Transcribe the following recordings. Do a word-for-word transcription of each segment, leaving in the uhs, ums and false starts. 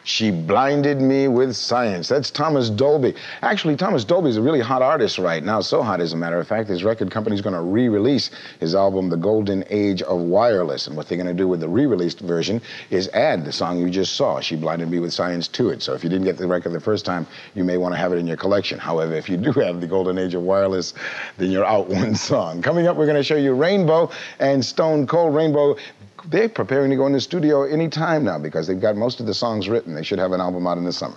She blinded me with science. That's Thomas Dolby. Actually, Thomas Dolby is a really hot artist right now. So hot, as a matter of fact, his record company's going to re-release his album, The Golden Age of Wireless. And what they're going to do with the re-released version is add the song you just saw, She Blinded Me with Science, to it. So if you didn't get the record the first time, you may want to have it in your collection. However, if you do have The Golden Age of Wireless, then you're out one song. Coming up, we're going to show you Rainbow and Stone Cold. Rainbow, they're preparing to go in the studio any time now because they've got most of the songs written. They should have an album out in the summer.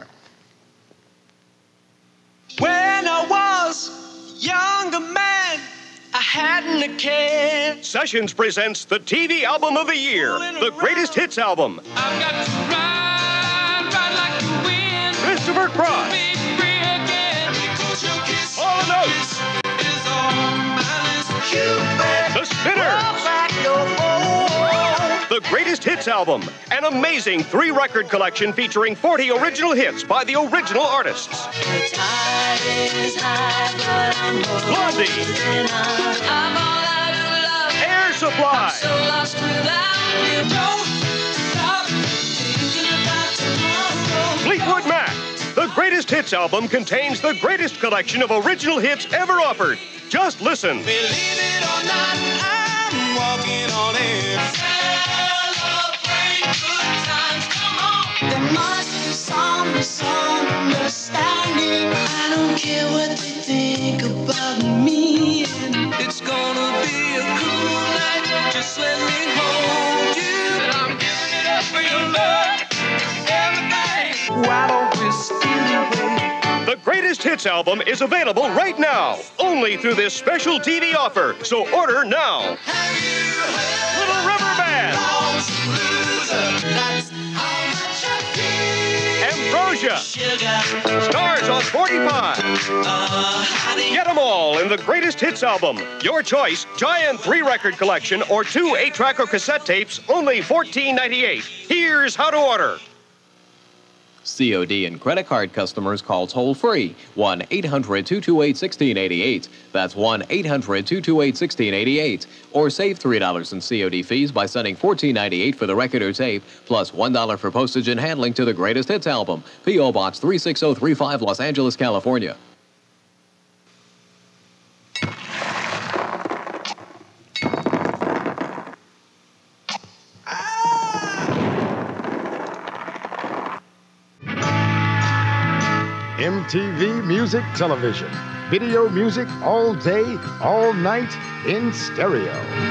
When I was a younger man, I hadn't a care. Sessions presents the T V Album of the Year, the Greatest Hits Album. I've got to ride, ride like the wind. Christopher Cross. Be free again. Because your kiss, All your notes. kiss is on my list. Cupid, The Spinners. roll back your bow. The Greatest Hits Album, an amazing three-record collection featuring forty original hits by the original artists. The tide is high, but I'm Blondie. holding on. I'm all out of love. Air Supply. So lost without you. Don't stop thinking about tomorrow. Fleetwood Mac. The Greatest Hits Album contains the greatest collection of original hits ever offered. Just listen. Believe it or not, I'm walking on air. Celebrate good times, come on. There must be some misunderstanding. I don't care what they think about me. And it's gonna be a cool night. Just let me hold you. And I'm giving it up for your love. Everything. Why don't we steal away? The Greatest Hits Album is available right now, only through this special T V offer. So order now. Have you heard Little River Band, Lost Loser? That's how much I feel. Ambrosia, Sugar, Stars on forty-five. uh, honey. Get them all in the Greatest Hits Album. Your choice, giant three-record collection or two eight-track or cassette tapes, only fourteen ninety-eight. Here's how to order. C O D and credit card customers call toll-free one eight hundred, two two eight, one six eight eight. That's one eight hundred, two two eight, one six eight eight. Or save three dollars in C O D fees by sending fourteen ninety-eight for the record or tape, plus one dollar for postage and handling to the Greatest Hits Album. P O Box three six zero three five, Los Angeles, California. M T V Music Television. Video music all day, all night, in stereo.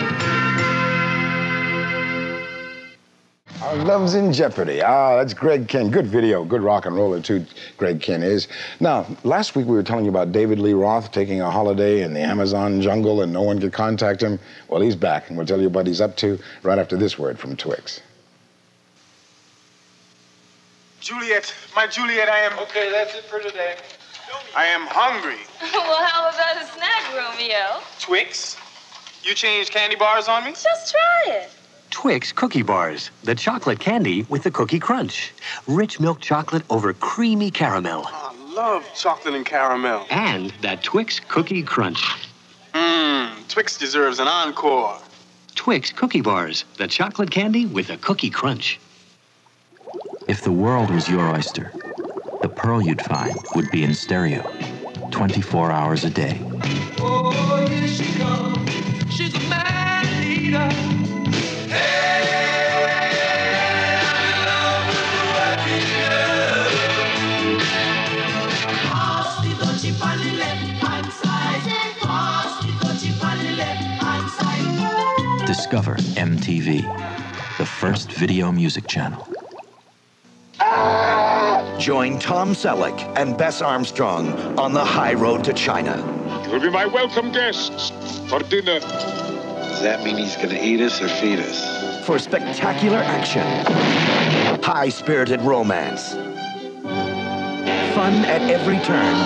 Our Love's in Jeopardy. Ah, that's Greg Kihn. Good video, good rock and roller too, Greg Kihn is. Now, last week we were telling you about David Lee Roth taking a holiday in the Amazon jungle and no one could contact him. Well, he's back, and we'll tell you what he's up to right after this word from Twix. Juliet, my Juliet, I am... Okay, that's it for today. I am hungry. Well, how about a snack, Romeo? Twix, you changed candy bars on me? Just try it. Twix Cookie Bars, the chocolate candy with the cookie crunch. Rich milk chocolate over creamy caramel. I love chocolate and caramel. And that Twix Cookie Crunch. Mmm, Twix deserves an encore. Twix Cookie Bars, the chocolate candy with a cookie crunch. If the world was your oyster, the pearl you'd find would be in stereo, twenty-four hours a day. Oh, here she comes. She's a man eater. Hey, I'm in love with the white eater. Pass the dutchie on the left-hand side. Pass the dutchie on the left-hand side. Discover M T V, the first video music channel. Join Tom Selleck and Bess Armstrong on the high road to China. You'll be my welcome guests for dinner. Does that mean he's going to eat us or feed us? For spectacular action, high-spirited romance, fun at every turn,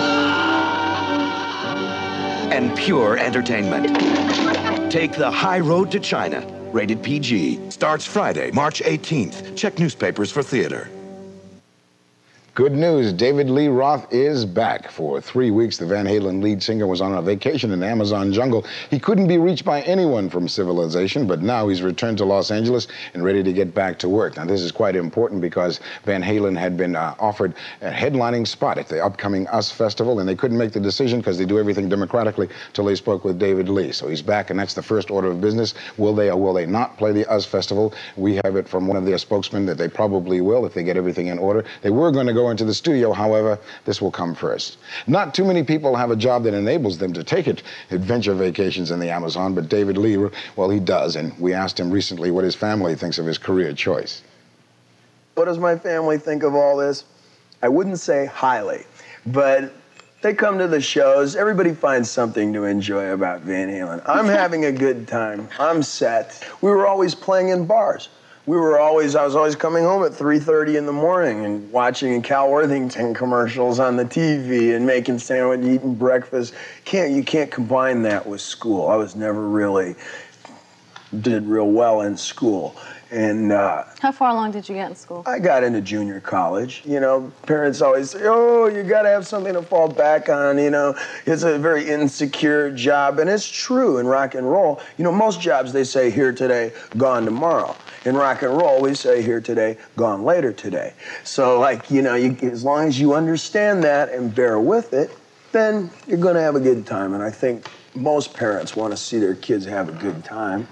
and pure entertainment. Take the high road to China. Rated P G. Starts Friday, March eighteenth. Check newspapers for theater. Good news, David Lee Roth is back. For three weeks, the Van Halen lead singer was on a vacation in the Amazon jungle. He couldn't be reached by anyone from civilization, but now he's returned to Los Angeles and ready to get back to work. Now, this is quite important because Van Halen had been uh, offered a headlining spot at the upcoming US Festival, and they couldn't make the decision because they do everything democratically till they spoke with David Lee. So he's back, and that's the first order of business. Will they or will they not play the US Festival? We have it from one of their spokesmen that they probably will if they get everything in order. They were going to go into the studio, however, this will come first. Not too many people have a job that enables them to take it, adventure vacations in the Amazon, but David Lee, well, he does, and we asked him recently what his family thinks of his career choice. What does my family think of all this? I wouldn't say highly, but they come to the shows. Everybody finds something to enjoy about Van Halen. I'm having a good time. I'm set. We were always playing in bars. We were always, I was always coming home at three thirty in the morning and watching Cal Worthington commercials on the T V and making sandwich, eating breakfast. Can't, you can't combine that with school. I was never really, did real well in school. And uh, how far along did you get in school? I got into junior college. You know, parents always say, oh, you got to have something to fall back on, you know. It's a very insecure job, and it's true in rock and roll. You know, most jobs, they say here today, gone tomorrow. In rock and roll, we say here today, gone later today. So, like, you know, you, as long as you understand that and bear with it, then you're going to have a good time. And I think most parents want to see their kids have a good time.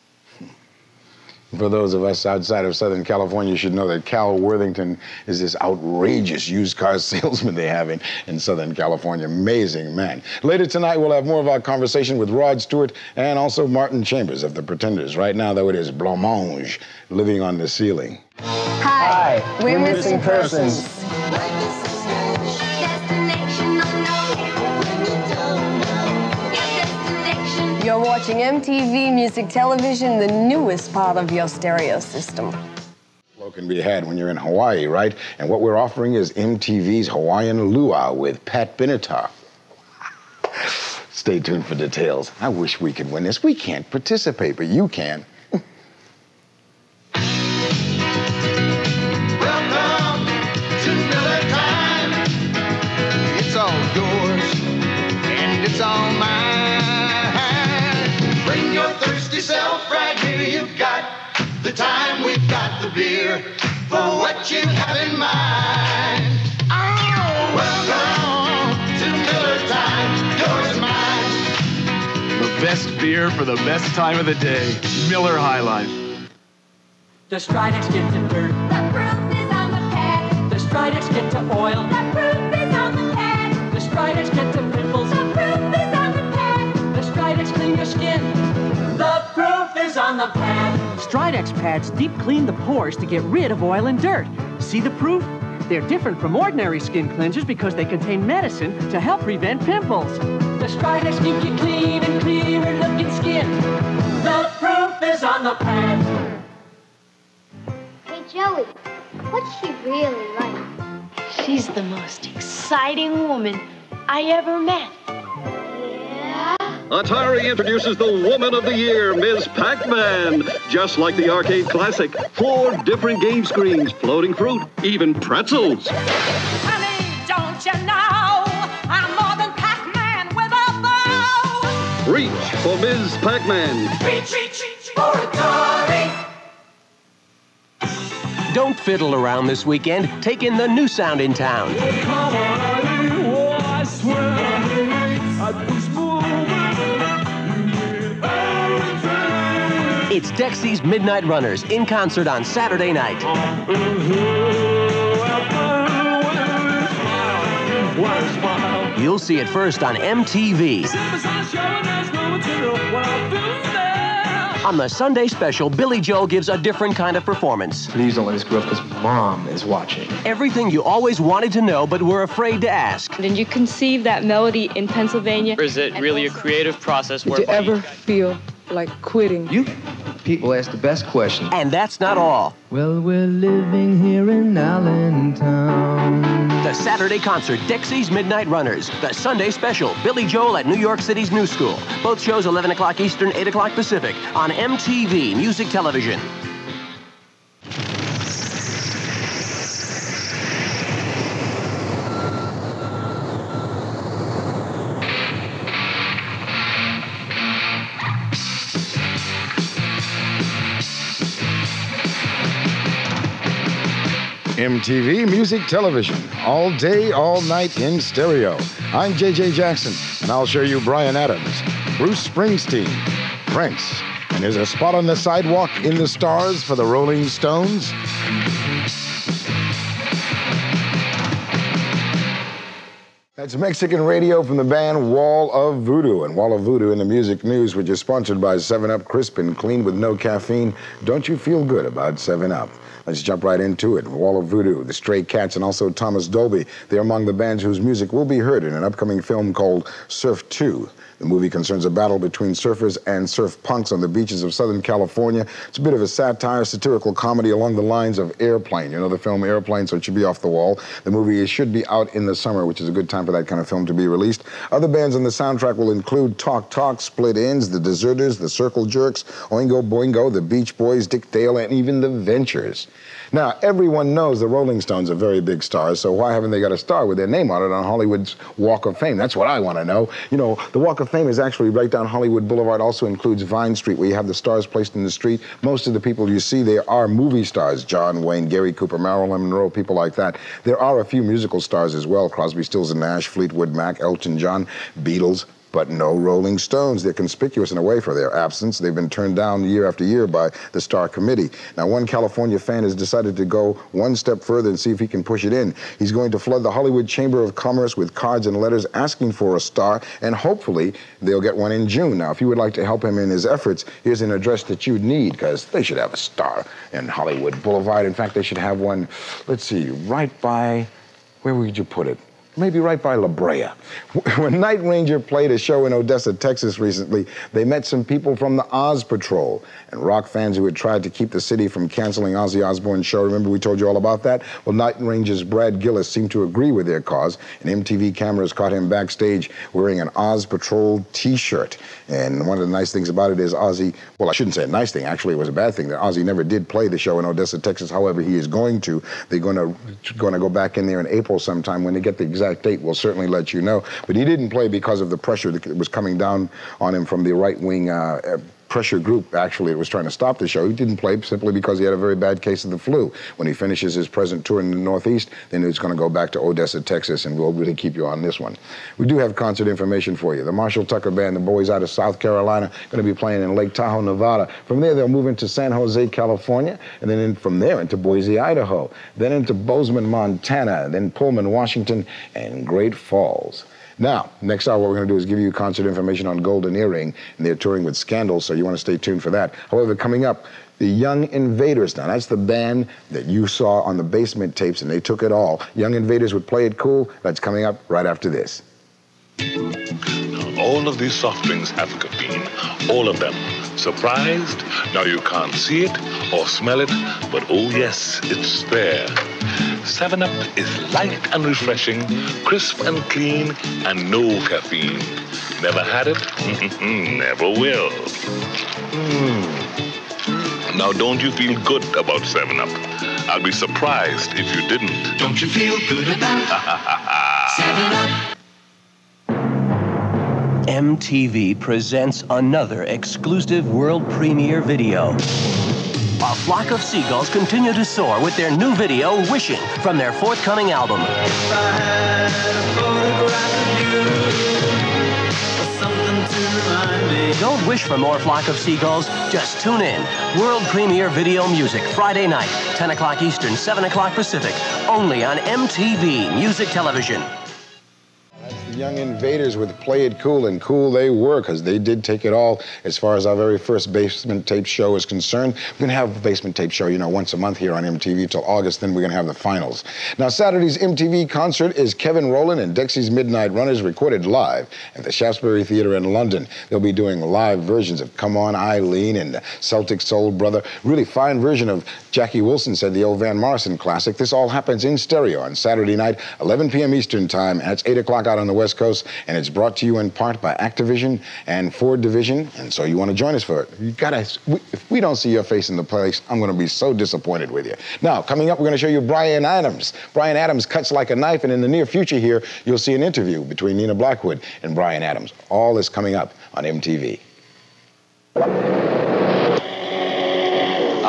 For those of us outside of Southern California, you should know that Cal Worthington is this outrageous used car salesman they have in, in Southern California. Amazing man. Later tonight, we'll have more of our conversation with Rod Stewart and also Martin Chambers of the Pretenders. Right now, though, it is Blancmange, Living on the Ceiling. Hi, Hi. we're, we're missing, missing persons. persons. You're watching M T V Music Television, the newest part of your stereo system. Well, can be had when you're in Hawaii, right? And what we're offering is M T V's Hawaiian Luau with Pat Benatar. Stay tuned for details. I wish we could win this. We can't participate, but you can. Welcome to Miller Time. It's all yours, and it's all mine. Bring your thirsty self right here. You've got the time, we've got the beer for what you have in mind. Oh, welcome to Miller Time, yours and mine. The best beer for the best time of the day. Miller High Life. The Stri-dex get to dirt. The proof is on the pad. The Stri-dex get to oil. The proof is on the pad. The Stri-dex get to pimples. The proof is on the pad. The Stri-dex clean your skin. The proof is on the pad. Stri-dex pads deep clean the pores to get rid of oil and dirt. See the proof? They're different from ordinary skin cleansers because they contain medicine to help prevent pimples. The Stri-dex keep you clean and clearer looking skin. The proof is on the pad. Hey, Joey, what's she really like? She's the most exciting woman I ever met. Atari introduces the Woman of the Year, Miz Pac Man. Just like the arcade classic, four different game screens, floating fruit, even pretzels. Honey, don't you know I'm more than Pac Man with a bow? Reach for Miz Pac Man. Reach, reach, reach for Atari. Don't fiddle around this weekend. Take in the new sound in town. It's Dexys Midnight Runners in concert on Saturday night. You'll see it first on M T V. On the Sunday special, Billy Joel gives a different kind of performance. Please don't let us grow up because Mom is watching. Everything you always wanted to know but were afraid to ask. Did you conceive that melody in Pennsylvania? Or is it really a creative process Did whereby you ever feel like quitting? You people ask the best questions. And that's not all. Well, we're living here in Allentown. The Saturday concert, Dexys Midnight Runners. The Sunday special, Billy Joel at New York City's New School. Both shows eleven o'clock Eastern, eight o'clock Pacific on M T V Music Television. M T V Music Television, all day, all night in stereo. I'm J J Jackson, and I'll show you Bryan Adams, Bruce Springsteen, Prince, and there's a spot on the sidewalk in the stars for the Rolling Stones. That's Mexican radio from the band Wall of Voodoo. And Wall of Voodoo in the music news, which is sponsored by seven up Crisp and Clean with no caffeine. Don't you feel good about seven up? Let's jump right into it. Wall of Voodoo, the Stray Cats, and also Thomas Dolby. They're among the bands whose music will be heard in an upcoming film called Surf two. The movie concerns a battle between surfers and surf punks on the beaches of Southern California. It's a bit of a satire, satirical comedy along the lines of Airplane. You know the film Airplane, so it should be off the wall. The movie should be out in the summer, which is a good time for that kind of film to be released. Other bands on the soundtrack will include Talk Talk, Split Ends, The Deserters, The Circle Jerks, Oingo Boingo, The Beach Boys, Dick Dale, and even The Ventures. Now, everyone knows the Rolling Stones are very big stars, so why haven't they got a star with their name on it on Hollywood's Walk of Fame? That's what I want to know. You know, the Walk of Fame is actually right down Hollywood Boulevard, also includes Vine Street, where you have the stars placed in the street. Most of the people you see there are movie stars, John Wayne, Gary Cooper, Marilyn Monroe, people like that. There are a few musical stars as well, Crosby, Stills and Nash, Fleetwood Mac, Elton John, Beatles, but no Rolling Stones. They're conspicuous in a way for their absence. They've been turned down year after year by the Star Committee. Now, one California fan has decided to go one step further and see if he can push it in. He's going to flood the Hollywood Chamber of Commerce with cards and letters asking for a star, and hopefully they'll get one in June. Now, if you would like to help him in his efforts, here's an address that you'd need, because they should have a star in Hollywood Boulevard. In fact, they should have one, let's see, right by, where would you put it? Maybe right by La Brea. When Night Ranger played a show in Odessa, Texas recently, they met some people from the Oz Patrol and rock fans who had tried to keep the city from canceling Ozzy Osbourne's show. Remember we told you all about that? Well, Night Ranger's Brad Gillis seemed to agree with their cause, and M T V cameras caught him backstage wearing an Oz Patrol t-shirt. And one of the nice things about it is Ozzy, well, I shouldn't say a nice thing, actually it was a bad thing, that Ozzy never did play the show in Odessa, Texas. However, he is going to. They're going to, going to go back in there in April sometime. When they get the exact date, we'll certainly let you know. But he didn't play because of the pressure that was coming down on him from the right-wing uh, pressure group, actually, it was trying to stop the show. He didn't play simply because he had a very bad case of the flu. When he finishes his present tour in the Northeast, then he's going to go back to Odessa, Texas, and we'll really keep you on this one. We do have concert information for you. The Marshall Tucker Band, the boys out of South Carolina, going to be playing in Lake Tahoe, Nevada. From there, they'll move into San Jose, California, and then in, from there into Boise, Idaho, then into Bozeman, Montana, then Pullman, Washington, and Great Falls. Now, next hour, what we're going to do is give you concert information on Golden Earring, and they're touring with Scandal, so you want to stay tuned for that. However, coming up, the Young Invaders. Now, that's the band that you saw on the Basement tapes, and they took it all. Young Invaders would Play It Cool. That's coming up right after this. All of these soft drinks have caffeine, all of them. Surprised? Now you can't see it or smell it, but oh yes, it's there. seven up is light and refreshing, crisp and clean, and no caffeine. Never had it? Never will. Mm. Now don't you feel good about seven up? I'll be surprised if you didn't. Don't you feel good about seven up? M T V presents another exclusive world premiere video. A flock of seagulls continue to soar with their new video, Wishing, from their forthcoming album. If I had a photograph of you, or something to remind me. Don't wish for more flock of seagulls, just tune in. World premiere video music, Friday night, ten o'clock Eastern, seven o'clock Pacific, only on M T V Music Television. The Young Invaders with Play It Cool, and cool they were, because they did take it all as far as our very first Basement Tape show is concerned. We're going to have a Basement Tape show, you know, once a month here on M T V till August, then we're going to have the finals. Now, Saturday's M T V concert is Kevin Rowland and Dexys Midnight Runners recorded live at the Shaftesbury Theatre in London. They'll be doing live versions of Come On Eileen and the Celtic Soul Brother. Really fine version of Jackie Wilson said, the old Van Morrison classic. This all happens in stereo on Saturday night, eleven p m Eastern Time, and it's eight o'clock out on the West Coast, and it's brought to you in part by Activision and Ford Division, and so you want to join us for it. You gotta, if we don't see your face in the place, I'm going to be so disappointed with you. Now, coming up, we're going to show you Bryan Adams. Bryan Adams cuts like a knife, and in the near future here, you'll see an interview between Nina Blackwood and Bryan Adams. All this coming up on M T V.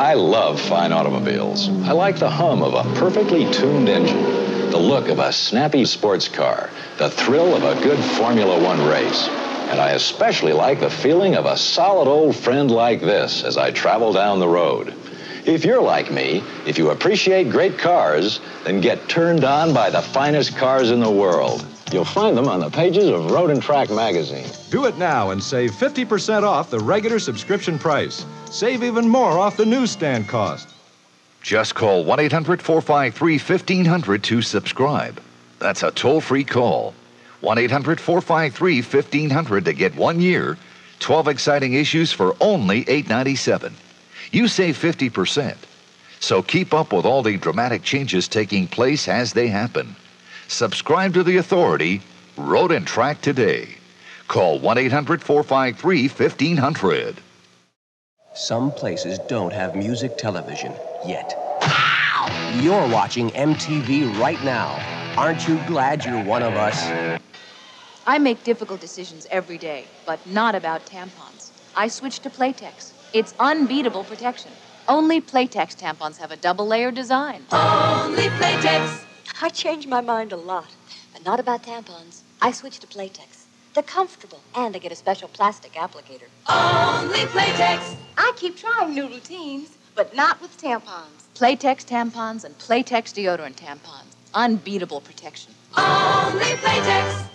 I love fine automobiles. I like the hum of a perfectly tuned engine, the look of a snappy sports car, the thrill of a good Formula One race. And I especially like the feeling of a solid old friend like this as I travel down the road. If you're like me, if you appreciate great cars, then get turned on by the finest cars in the world. You'll find them on the pages of Road and Track magazine. Do it now and save fifty percent off the regular subscription price. Save even more off the newsstand cost. Just call one eight hundred, four five three, fifteen hundred to subscribe. That's a toll-free call. one eight hundred, four five three, fifteen hundred to get one year, twelve exciting issues for only eight ninety-seven. You save fifty percent. So keep up with all the dramatic changes taking place as they happen. Subscribe to the authority, Road and Track today. Call one eight hundred, four five three, fifteen hundred. Some places don't have music television yet. You're watching M T V right now. Aren't you glad you're one of us? I make difficult decisions every day, but not about tampons. I switched to Playtex. It's unbeatable protection. Only Playtex tampons have a double-layer design. Only Playtex. I changed my mind a lot, but not about tampons. I switched to Playtex. They're comfortable, and I get a special plastic applicator. Only Playtex. I keep trying new routines, but not with tampons. Playtex tampons and Playtex deodorant tampons. Unbeatable protection. Only Playtex.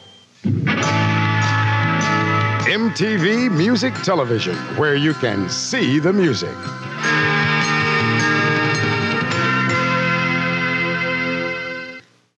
M T V Music Television, where you can see the music.